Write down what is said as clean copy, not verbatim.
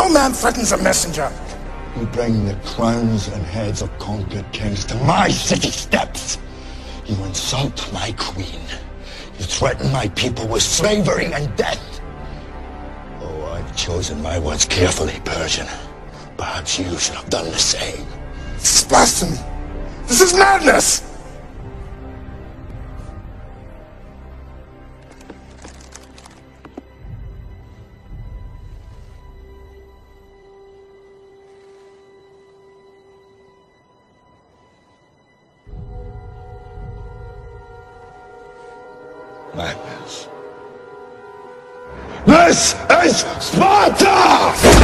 No man threatens a messenger. You bring the crowns and heads of conquered kings to my city steps. You insult my queen. You threaten my people with slavery and death. Oh, I've chosen my words carefully, Persian. Perhaps you should have done the same. This is blasphemy. This is madness! Madness. This is Sparta!